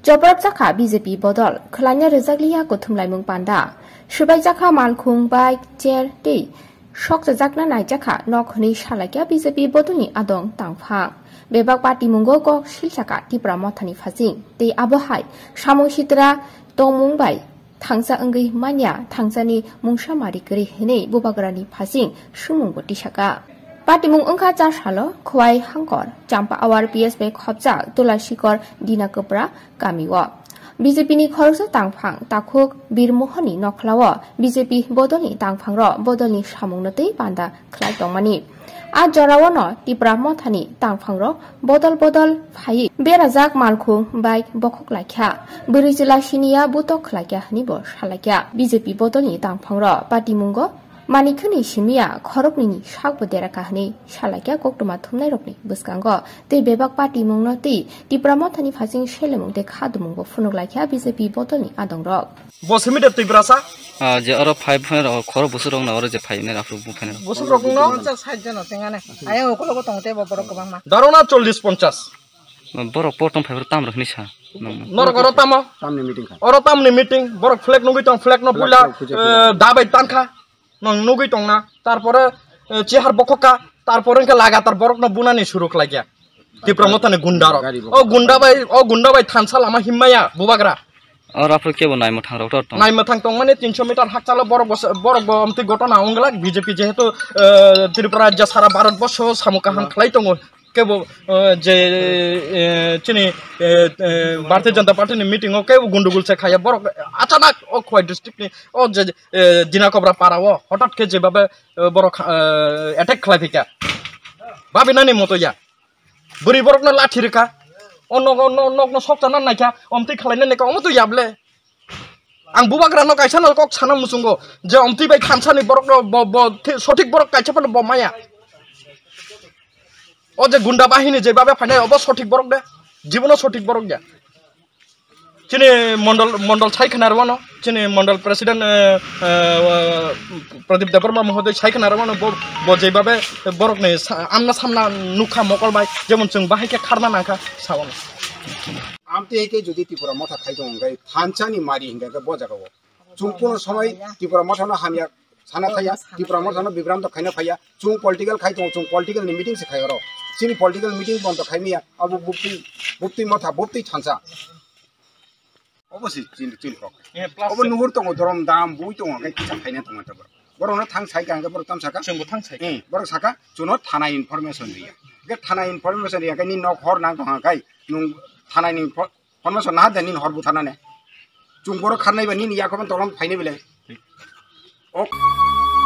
जबरब जाखा BJP बदल खलान्या रजागलिया गथुमलाइमुं पान्दा सुबाय जाखा मालखुं बाइक चेर दै शक जाकना नायजाखा नखनि सालाक्या बीजेपी बदलनि आदं तांफा बेबाक पार्टी मुंगो गक सिलसाका तिप्रा मथानि फाजिं दै आबहाय सामसित्रा तंमुंबाय थांजा अंगै मान्या थांजानि मुंसामारि गरि हेनै बुबाग्रानि फाजिं सुमुंबो तिसाका पार्टीमुं अंखा जासालो खवाय हांकर चाम्पा आवार पीएसबी खबजा तुलासिकर दिना कपरा गामिओ बीजेपी नि खरस तांफां ताखुक बीरमोहननि नखलाव बीजेपी बदलनि तांफां र बदलनि सामुंनतै पान्दा खलाय दंमानि आ जरावनो तिप्रा मथानि तांफां र बदल फाइ बेराजाक मालखु बाइक बखक लाख्या बोरै जिल्लासिनिया बुतक खलाख्या हनिबो सालाख्या बीजेपी बदलनि तांफां र पार्टी मुंगो मानिखनि सिमिया खरबनि साकबो देराकाहनि सालाक्या गक्तमा थुमनाय रकनि बसकांगो ते बेबाक पार्टी मुंनो ति तिप्रा मथानि फाजिं सेलेमुं ते खादुमुंबो फुनुगलाख्या बीजेपी बदलनि आदं रक बसमिदे तिप्रासा जे अरो 5 फन खर बुसुरं न अरो जे 5 ने राफु बुफेन बुसुरं न 50 जन तेंगाने आय ओकलगो तंगते बबर गोबांमा दारोना 40 50 बरक पटम फाइबर ताम रखनि सा नरक अरो तामनि मिटिं अरो तामनि मिटिं बरक फ्लेग नुगै तंग फ्लेग न पुला दाबाय तानखा नंग नुगै तंगना तारपरे चेहार बखका तारपरे के लागातार बरक न बुनानि शुरू खलाग्या तिप्रा मथानि गुंडार ओ गुंडाबाय थानसा लामा हिम्माया बुबाग्रा और आप के बनाय मथां राउट नाय मथां तंग माने 300 मीटर हाकचाला बरक बमति घटना अंगला बीजेपी जेहेतु त्रिपुरा राज्य सारा भारतवर्ष सामुकाहाम खलाय तंग केबो जे चिनि भारतीय जनता पार्टी नि मीटिंग ओ केबो गुंडुगुल से खाया बरक अचानक ओ खय डिस्ट्रिक्ट नि ओ जे दिना कबरा पाराव हठात के जेबाबे बरक अटैक खलाय फिका बाबिनानि मतया बुरि बरक न लाठी रेखा ओ नग सप्ताना नायखा अमति खलायनो नेका अमतो याबले आं बुबाग्रा न कायसा न कक साना मुसुंगो जे अमति बाय खानसानि बरक न सठिक बरक कायसाफोर बमाया ओ जे गुंडा बाहिनी जे बाबे फाइनाय अब सठिक बरक दे जीवन सठिक बरक दे चिनि मंडल साइखनारवानो चिनि मंडल प्रेसिडेंट प्रदीप देबबर्मा महोदय साइखनारवानो बो जे बाबे बरक ने आमना सामना नुखा मकल बाय जेमन जों बाहायके खारना नाखा सावन आमते के जुदि त्रिपुरा मथा खाइदों गय फानचानि मारि हिंगा बजागाव चुंपुन समय त्रिपुरा मथानो हामिया साना थाया त्रिपुरा मथानो बिब्राम त खाइना फाया चुं पॉलिटिकल खाइदों चुं पॉलिटिकल नि मीटिंग से खायरो सिनि पॉलिटिकल मीटिंग बन्द खाइमिया अब बुप्ति मथा बुप्ति थांसा अबसि चिल पक अब नुहुर तंग दरम दाम बुइ तंग गय किसा खाइना तंग तबर बरनो थां साइ गांगा बर ताम साका जोंबो थां साइ बर साका जुनो थाना इनफरमेशन रिया के थाना इनफरमेशन रिया गनि नक हर नां दङ गाय नु थाना इनफरमेशन ना देनि हरबु थाना ने जुं बर खारनाय बानि याखौ तलम फाइने बिलाय